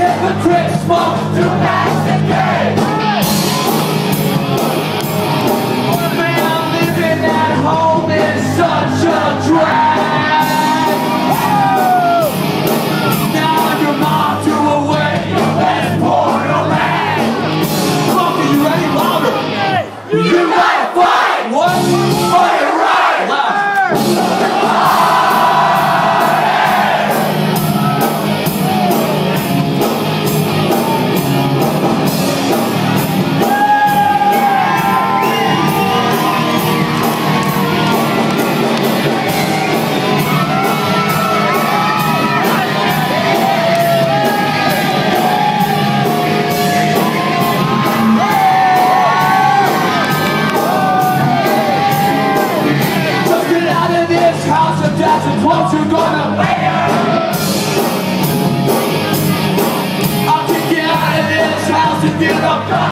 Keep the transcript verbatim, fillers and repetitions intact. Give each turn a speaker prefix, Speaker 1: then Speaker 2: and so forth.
Speaker 1: Hypocrites smoke to masticate. Man, living at home is such a drag. Now your mom threw away your best porno rag. Fuck, are you ready? Louder. You might fight. What? Oh, you're right. Loud. House of death and what you're gonna wear. I'll kick you out of this house if you don't